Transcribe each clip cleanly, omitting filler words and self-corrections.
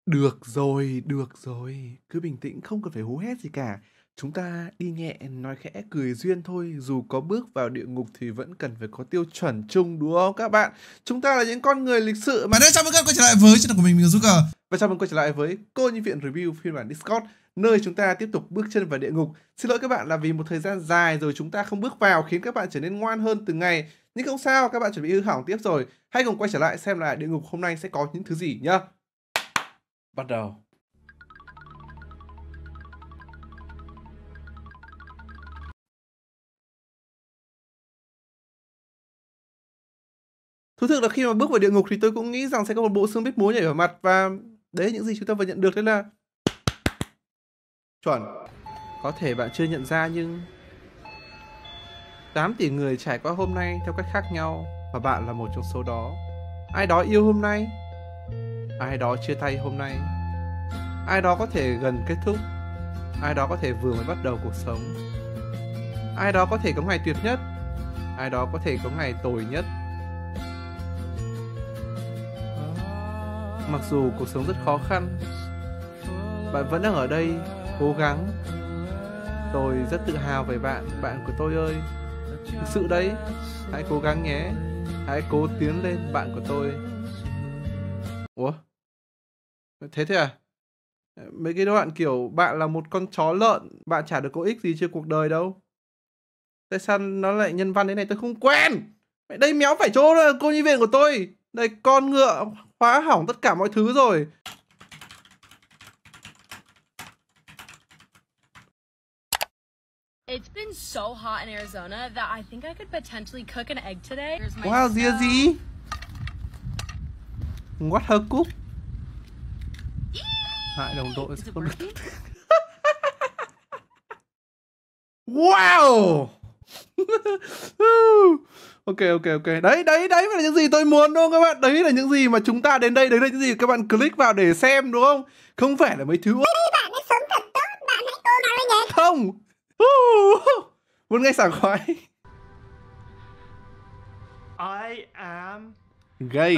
Được rồi, cứ bình tĩnh, không cần phải hú hét gì cả. Chúng ta đi nhẹ, nói khẽ, cười duyên thôi, dù có bước vào địa ngục thì vẫn cần phải có tiêu chuẩn chung, đúng không các bạn? Chúng ta là những con người lịch sự mà. Bạn ơi, chào mừng các bạn quay trở lại với channel của mình là Zucker. Và chào mừng quay trở lại với Cô Nhi Viện Review phiên bản Discord, nơi chúng ta tiếp tục bước chân vào địa ngục. Xin lỗi các bạn là vì một thời gian dài rồi chúng ta không bước vào khiến các bạn trở nên ngoan hơn từng ngày. Nhưng không sao, các bạn chuẩn bị hư hỏng tiếp rồi. Hãy cùng quay trở lại xem là địa ngục hôm nay sẽ có những thứ gì nhá. Bắt đầu. Thú thực là khi mà bước vào địa ngục thì tôi cũng nghĩ rằng sẽ có một bộ xương biết múa nhảy vào mặt, và đấy là những gì chúng ta vừa nhận được, đấy là chuẩn. Có thể bạn chưa nhận ra nhưng 8 tỷ người trải qua hôm nay theo cách khác nhau, và bạn là một trong số đó. Ai đó yêu hôm nay, ai đó chia tay hôm nay, ai đó có thể gần kết thúc, ai đó có thể vừa mới bắt đầu cuộc sống, ai đó có thể có ngày tuyệt nhất, ai đó có thể có ngày tồi nhất. Mặc dù cuộc sống rất khó khăn, bạn vẫn đang ở đây cố gắng. Tôi rất tự hào về bạn, bạn của tôi ơi. Thực sự đấy, hãy cố gắng nhé. Hãy cố tiến lên, bạn của tôi. Ủa? Thế thế à? Mấy cái đoạn kiểu bạn là một con chó lợn, bạn chả được có ích gì trên cuộc đời đâu. Tại sao nó lại nhân văn thế này, tôi không quen. Đây méo phải chỗ là cô nhi viện của tôi. Đây con ngựa phá hỏng tất cả mọi thứ rồi. It's been so hot in Arizona that I think I could potentially cook an egg today. Wow, gì? What her cook? Hại đồng đội sẽ không được. Wow. Ok. Đấy là những gì tôi muốn đúng không các bạn? Đấy là những gì mà chúng ta đến đây, đấy là những gì các bạn click vào để xem đúng không? Không phải là mấy thứ. Bạn đã sống thật tốt, bạn hãy cố gắng lên nhé. Không. Muốn nghe sảng khoái. I am Gay.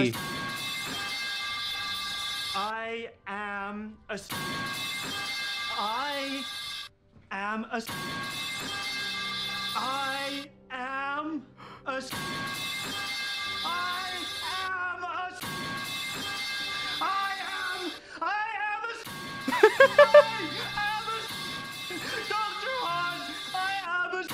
I am a I am a I am a I am a I am a Dr. Han, I am a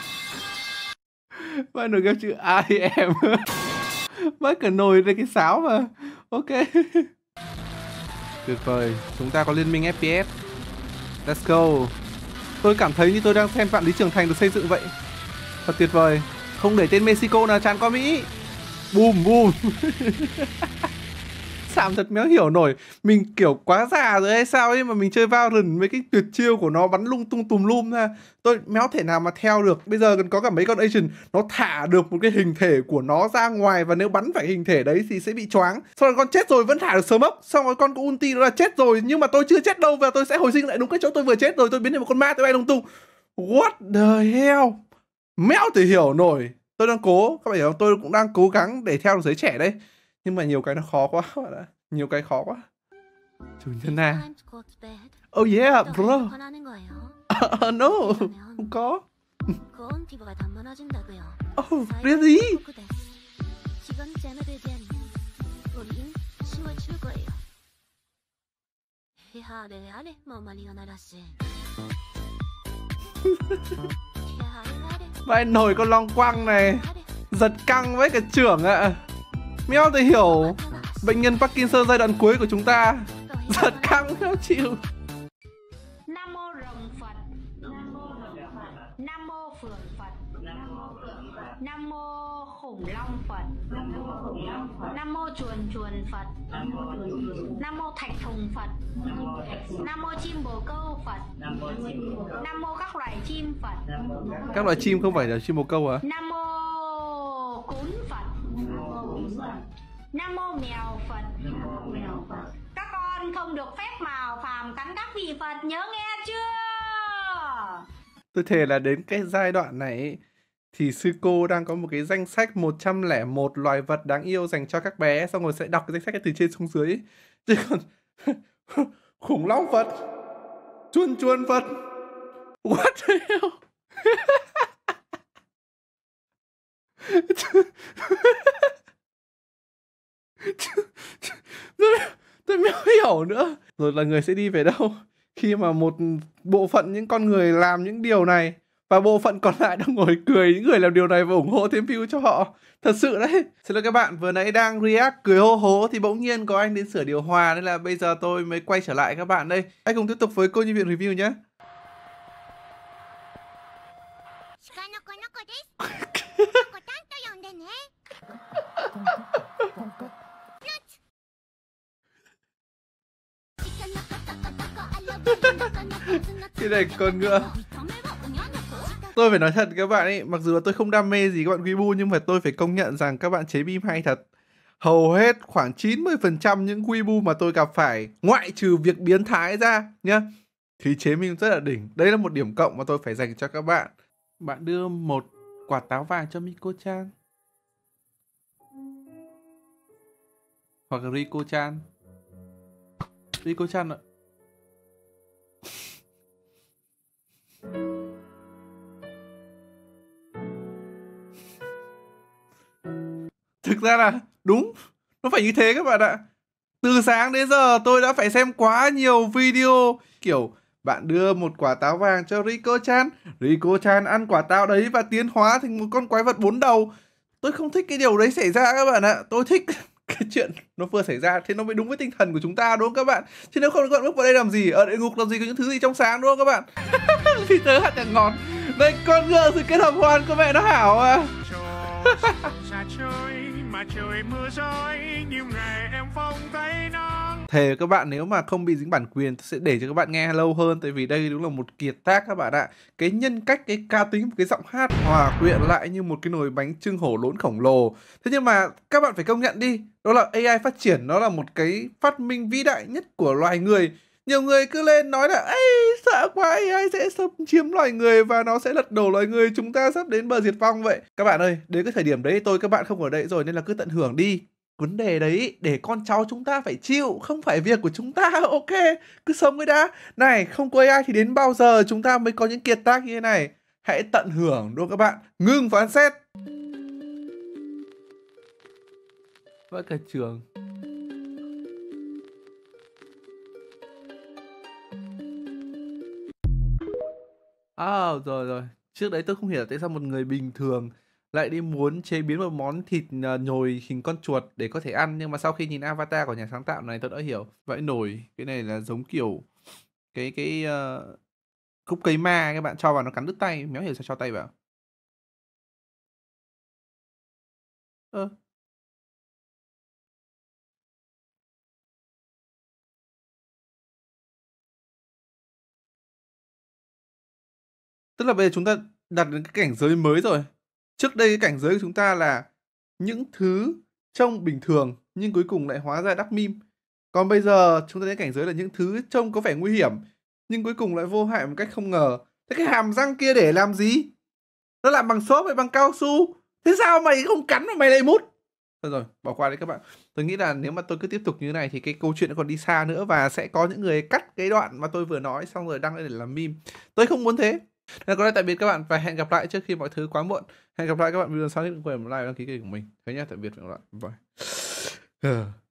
Bạn nổi ghép chữ I am. Bác cả nồi lên cái sáo mà. Ok. Tuyệt vời, chúng ta có liên minh FPS. Let's go. Tôi cảm thấy như tôi đang xem vạn lý trường thành được xây dựng vậy. Thật tuyệt vời. Không để tên Mexico nào tràn qua Mỹ. Boom. Sạm thật méo hiểu nổi. Mình kiểu quá già rồi hay sao ấy mà mình chơi Valorant, mấy cái tuyệt chiêu của nó bắn lung tung tùm lum ra. Tôi méo thể nào mà theo được. Bây giờ còn có cả mấy con agent, nó thả được một cái hình thể của nó ra ngoài, và nếu bắn phải hình thể đấy thì sẽ bị choáng. Xong rồi con chết rồi vẫn thả được sớm ốc. Xong rồi con có ulti nó là chết rồi, nhưng mà tôi chưa chết đâu, và tôi sẽ hồi sinh lại đúng cái chỗ tôi vừa chết rồi. Tôi biến thành một con ma, tôi bay lung tung. What the hell? Méo thì hiểu nổi. Tôi đang cố, các bạn hiểu không? Tôi cũng đang cố gắng để theo được giới trẻ đấy. Nhưng mà nhiều cái nó khó quá bạn ạ. Nhiều cái khó quá. Chủ nhân à. Oh yeah, bro. No, không có. Oh, really? Vai nổi con long quăng này. Giật căng với cả trưởng ạ. Mèo thì hiểu. Bệnh nhân Parkinson giai đoạn cuối của chúng ta. Giật căng không chịu. Nam mô rồng Phật, Nam mô Phượng Phật, Nam mô khủng long Phật, Nam mô chuồn Phật, Nam mô thạch thùng Phật, Nam mô chim bồ câu Phật, Nam mô các loài chim Phật. Các loài chim không phải là chim bồ câu à? Nam mô cún Phật, Nam mô mèo Phật. Các con không được phép mào phàm cắn các vị Phật, nhớ nghe chưa? Tôi thề là đến cái giai đoạn này thì sư cô đang có một cái danh sách 101 loài vật đáng yêu dành cho các bé, xong rồi sẽ đọc cái danh sách từ trên xuống dưới. Chứ còn Khủng long Phật. Chuồn chuồn Phật. What the hell? Tôi mới hiểu nữa. Rồi là người sẽ đi về đâu khi mà một bộ phận những con người làm những điều này và bộ phận còn lại đang ngồi cười những người làm điều này và ủng hộ thêm view cho họ. Thật sự đấy. Xin lỗi các bạn, vừa nãy đang react cười hô hố thì bỗng nhiên có anh đến sửa điều hòa nên là bây giờ tôi mới quay trở lại các bạn đây. Hãy cùng tiếp tục với cô nhân viên review nhé. Cái này con ngựa. Tôi phải nói thật các bạn ấy, mặc dù là tôi không đam mê gì các bạn Weibo nhưng mà tôi phải công nhận rằng các bạn chế meme hay thật. Hầu hết khoảng 90% những Weibo mà tôi gặp phải, ngoại trừ việc biến thái ra nhá, thì chế meme rất là đỉnh. Đây là một điểm cộng mà tôi phải dành cho các bạn. Bạn đưa một quả táo vàng cho Miko-chan hoặc là Riko-chan. Riko-chan ạ. Thực ra là đúng, nó phải như thế các bạn ạ. Từ sáng đến giờ tôi đã phải xem quá nhiều video kiểu bạn đưa một quả táo vàng cho Riko-chan, Riko-chan ăn quả táo đấy và tiến hóa thành một con quái vật 4 đầu. Tôi không thích cái điều đấy xảy ra các bạn ạ. Tôi thích cái chuyện nó vừa xảy ra thế nó mới đúng với tinh thần của chúng ta đúng không các bạn? Chứ nếu không các bạn bước vào đây làm gì? Ở địa ngục làm gì có những thứ gì trong sáng đúng không các bạn? Thì tớ hạt nhạc ngọt. Đây con ngựa sự kết hợp hoàn của mẹ nó hảo à. Mà trời mưa rơi nhiều ngày em không thấy nắng. Thề các bạn, nếu mà không bị dính bản quyền tôi sẽ để cho các bạn nghe lâu hơn. Tại vì đây đúng là một kiệt tác các bạn ạ. Cái nhân cách, cái ca tính, cái giọng hát hòa quyện lại như một cái nồi bánh chưng hổ lốn khổng lồ. Thế nhưng mà các bạn phải công nhận đi, đó là AI phát triển, nó là một cái phát minh vĩ đại nhất của loài người. Nhiều người cứ lên nói là ây sợ quá, AI sẽ xâm chiếm loài người và nó sẽ lật đổ loài người, chúng ta sắp đến bờ diệt vong vậy. Các bạn ơi, đến cái thời điểm đấy các bạn không ở đây rồi nên là cứ tận hưởng đi. Vấn đề đấy để con cháu chúng ta phải chịu, không phải việc của chúng ta, ok? Cứ sống cái đã. Này, không có AI thì đến bao giờ chúng ta mới có những kiệt tác như thế này? Hãy tận hưởng đúng không các bạn? Ngưng phán xét. Vỡ cả trường. Rồi. Trước đấy tôi không hiểu tại sao một người bình thường lại đi muốn chế biến một món thịt nhồi hình con chuột để có thể ăn. Nhưng mà sau khi nhìn avatar của nhà sáng tạo này tôi đã hiểu. Vãi nồi, cái này là giống kiểu cái khúc cây ma các bạn cho vào nó cắn đứt tay. Méo hiểu sao cho tay vào. Tức là bây giờ chúng ta đặt đến cái cảnh giới mới rồi. Trước đây cái cảnh giới của chúng ta là những thứ trông bình thường nhưng cuối cùng lại hóa ra đắp meme. Còn bây giờ chúng ta đến cảnh giới là những thứ trông có vẻ nguy hiểm nhưng cuối cùng lại vô hại một cách không ngờ. Thế cái hàm răng kia để làm gì? Nó làm bằng xốp hay bằng cao su? Thế sao mày không cắn mà mày lại mút? Thôi rồi, bỏ qua đấy các bạn. Tôi nghĩ là nếu mà tôi cứ tiếp tục như thế này thì cái câu chuyện nó còn đi xa nữa và sẽ có những người cắt cái đoạn mà tôi vừa nói xong rồi đăng lên để làm meme. Tôi không muốn thế. Nên có lẽ tạm biệt các bạn và hẹn gặp lại trước khi mọi thứ quá muộn. Hẹn gặp lại các bạn video sau, đừng quên like và đăng ký kênh của mình. Thế nhá, tạm biệt các bạn. Bye.